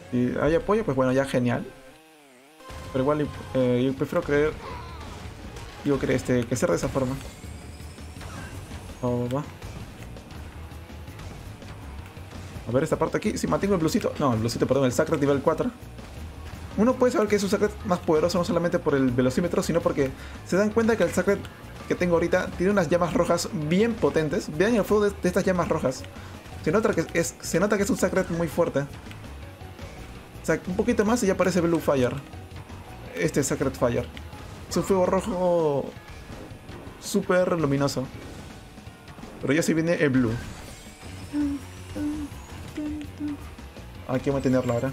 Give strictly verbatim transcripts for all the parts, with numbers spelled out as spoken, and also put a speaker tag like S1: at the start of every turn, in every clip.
S1: Si hay apoyo, pues bueno, ya genial. Pero igual eh, yo prefiero creer. Digo, que, este, que ser de esa forma. Oh, va. A ver esta parte aquí. Si mantengo el blusito. No, el blusito, perdón, el Sacred nivel cuatro. Uno puede saber que es un Sacred más poderoso no solamente por el velocímetro, sino porque se dan cuenta que el Sacred que tengo ahorita tiene unas llamas rojas bien potentes. Vean el fuego de, de estas llamas rojas. Se nota, que es, se nota que es un Sacred muy fuerte. O sea, un poquito más y ya aparece Blue Fire. Este es Sacred Fire. Es un fuego rojo súper luminoso. Pero ya se viene el Blue. Hay que mantenerlo ahora.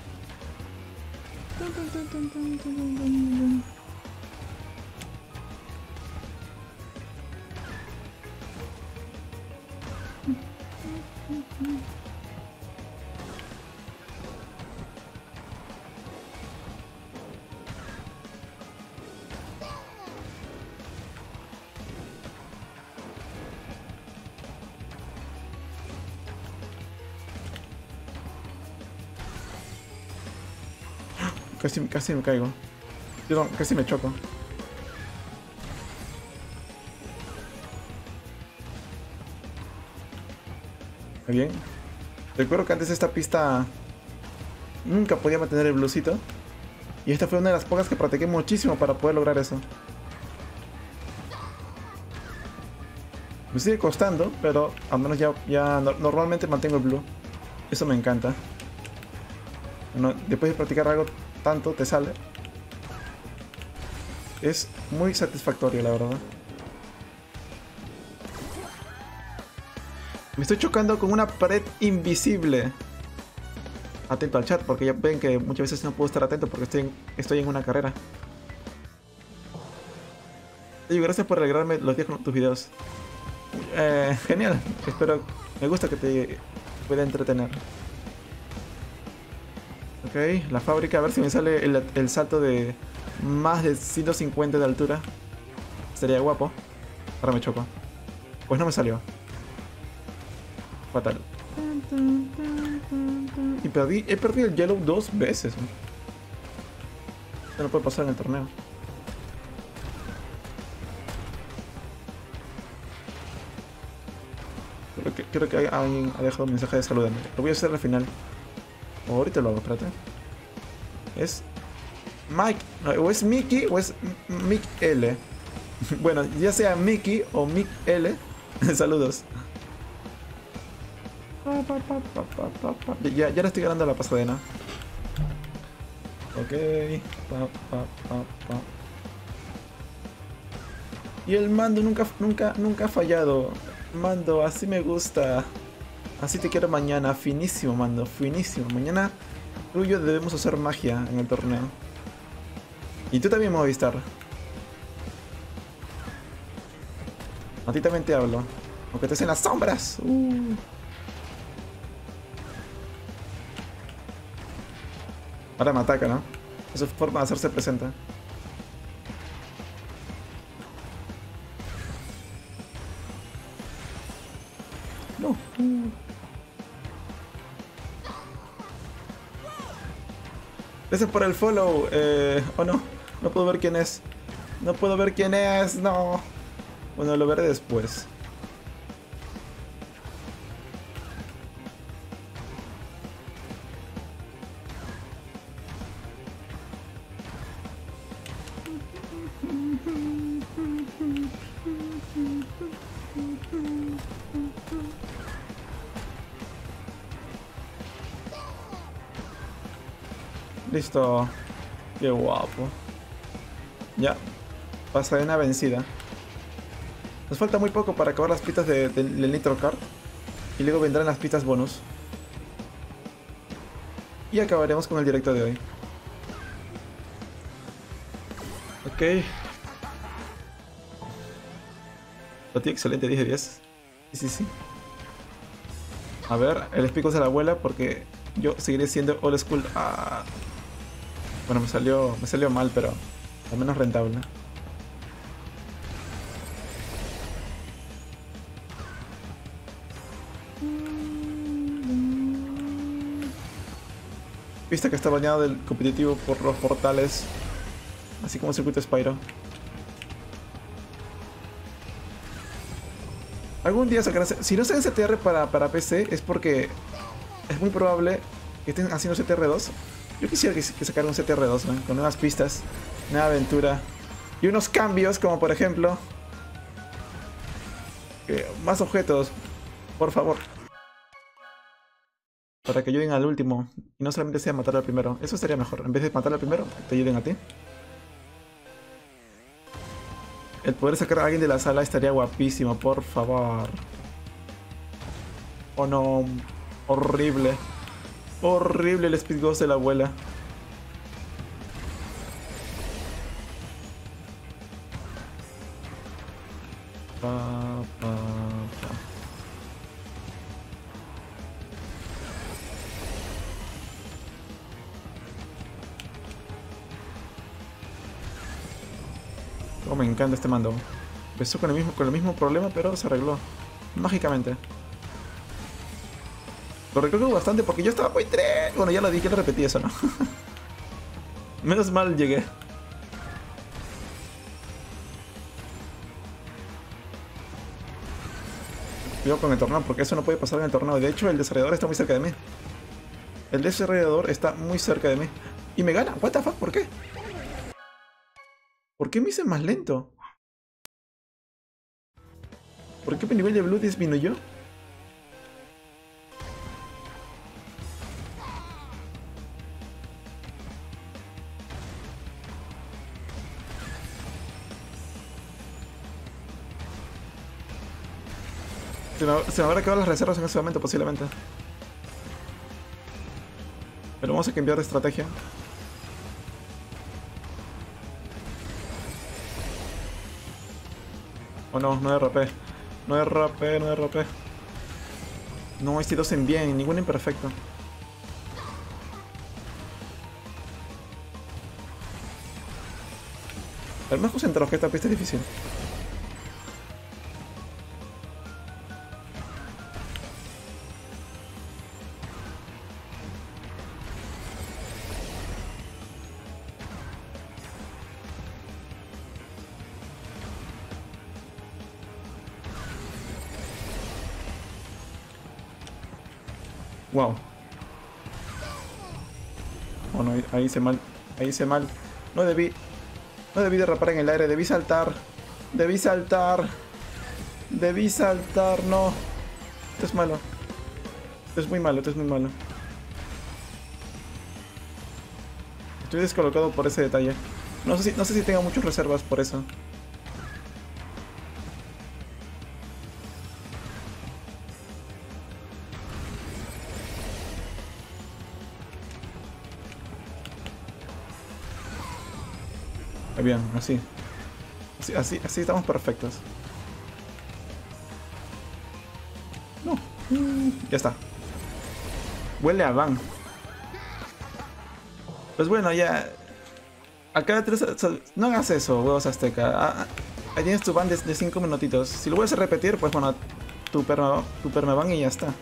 S1: Casi, casi me caigo. Perdón, casi me choco. Muy bien. Recuerdo que antes esta pista nunca podía mantener el blusito. Y esta fue una de las pocas que practiqué muchísimo para poder lograr eso. Me sigue costando, pero al menos ya, ya no, normalmente mantengo el blue. Eso me encanta. Bueno, después de practicar algo tanto, te sale. Es muy satisfactorio, la verdad. Me estoy chocando con una pared invisible. Atento al chat, porque ya ven que muchas veces no puedo estar atento porque estoy en, estoy en una carrera. Oye, gracias por alegrarme los días con tus videos. Eh, genial, espero, me gusta que te pueda entretener. Ok, la fábrica, a ver si me sale el, el salto de más de ciento cincuenta de altura. Sería guapo. Ahora me choco. Pues no me salió. Fatal. Y perdí, he perdido el yellow dos veces. Esto no puede pasar en el torneo. Creo que, creo que alguien ha dejado un mensaje de saludando. Lo voy a hacer al final. O ahorita lo hago, espérate. Es Mike, no, o es Mickey o es Mick L. Bueno, ya sea Mickey o Mick L. Saludos. Ya, ya le estoy ganando la pasadena. Ok. Pa, pa, pa, pa. Y el mando nunca, nunca, nunca ha fallado. Mando, así me gusta. Así te quiero mañana. Finísimo, mando. Finísimo. Mañana tú y yo debemos hacer magia en el torneo. Y tú también, Movistar. A ti también te hablo. Aunque estés en las sombras. Uh. Ahora me ataca, ¿no? Es su forma de hacerse presente. No. Uh. Gracias por el follow. Eh, oh no, no puedo ver quién es. No puedo ver quién es, no. Bueno, lo veré después. Listo. Qué guapo. Ya. Pasadena vencida. Nos falta muy poco para acabar las pistas de, de, del Nitro Kart. Y luego vendrán las pistas bonus. Y acabaremos con el directo de hoy. Ok. Lo tiene excelente, diez de diez. Sí, sí, sí. A ver, el espico de la abuela porque yo seguiré siendo old school. Ah. Bueno, me salió, me salió mal, pero al menos rentable. pista que está bañada del competitivo por los portales. Así como el circuito Spyro. Algún día sacarán... Si no sacan C T R para, para P C es porque es muy probable que estén haciendo C T R dos. Yo quisiera que, que sacaran un C T R dos, ¿no? Con nuevas pistas, nueva aventura y unos cambios como por ejemplo... Que más objetos, por favor. Para que ayuden al último y no solamente sea matar al primero. Eso sería mejor. En vez de matar al primero, te ayuden a ti. El poder sacar a alguien de la sala estaría guapísimo, por favor. Oh no. Horrible. Horrible el Speed Ghost de la abuela. Pa, pa, pa. Oh, me encanta este mando. Empezó con el mismo, con el mismo problema, pero se arregló. Mágicamente. Lo recuerdo bastante porque yo estaba muy tres. Bueno, ya lo dije, ya lo repetí eso, ¿no? Menos mal llegué. Cuidado con el tornado, porque eso no puede pasar en el tornado. De hecho, el desarrollador está muy cerca de mí. El desarrollador está muy cerca de mí. Y me gana. What the fuck, ¿por qué? ¿Por qué me hice más lento? ¿Por qué mi nivel de blue disminuyó? Se me, se me habrán acabado las reservas en ese momento, posiblemente. Pero vamos a cambiar de estrategia. Oh no, no derrapé. No derrapé, no derrapé. No, este dos en bien, ningún imperfecto. El más concentrado que esta pista es difícil. Wow. Oh no, ahí hice mal. Ahí hice mal. No debí. No debí derrapar en el aire. Debí saltar. Debí saltar. Debí saltar. No. Esto es malo. Esto es muy malo. Esto es muy malo. Estoy descolocado por ese detalle. No sé si, no sé si tengo muchas reservas por eso. Bien, así. Así, así, así estamos perfectos. No. Ya está. Huele a van. Pues bueno, ya. Acá tres. No hagas eso, huevos azteca. Ahí tienes tu van de cinco minutitos. Si lo vuelves a repetir, pues bueno, tu perma, tu perma van y ya está.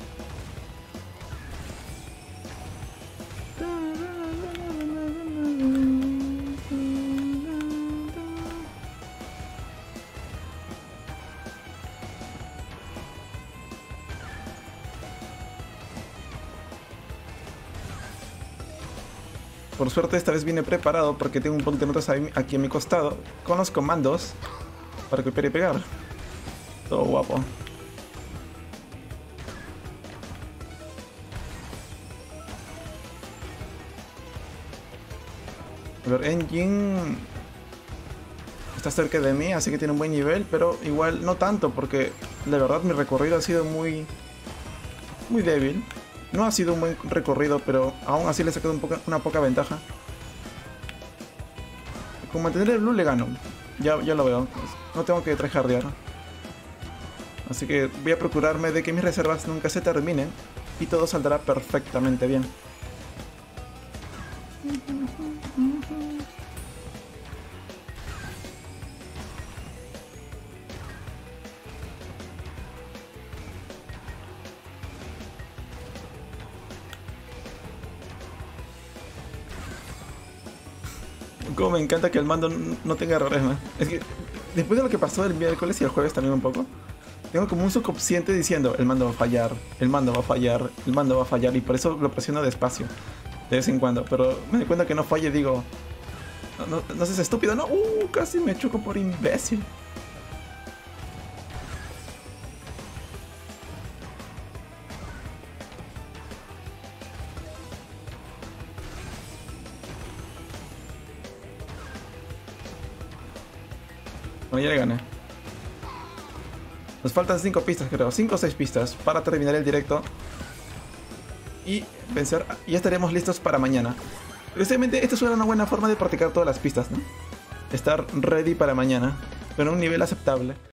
S1: Por suerte esta vez vine preparado porque tengo un punto de notas aquí a mi costado con los comandos para copiar y pegar. Todo guapo. A ver, Engine está cerca de mí, así que tiene un buen nivel, pero igual no tanto porque la verdad mi recorrido ha sido muy, muy débil. No ha sido un buen recorrido, pero aún así le he sacado un poca, una poca ventaja. Con mantener el blue le gano. Ya, ya lo veo. No tengo que tryhardear. Así que voy a procurarme de que mis reservas nunca se terminen y todo saldrá perfectamente bien. Como me encanta que el mando no tenga errores, man. Es que después de lo que pasó el miércoles y el jueves también un poco, tengo como un subconsciente diciendo, el mando va a fallar, el mando va a fallar, el mando va a fallar, y por eso lo presiono despacio, de vez en cuando. Pero me doy cuenta que no falla y digo, no, no, no seas estúpido, no, uh, casi me choco por imbécil. Bueno, ya le gané. Nos faltan cinco pistas, creo. cinco o seis pistas para terminar el directo. Y vencer. Y ya estaremos listos para mañana. Precisamente, esta es una buena forma de practicar todas las pistas, ¿no? Estar ready para mañana. Pero a un nivel aceptable.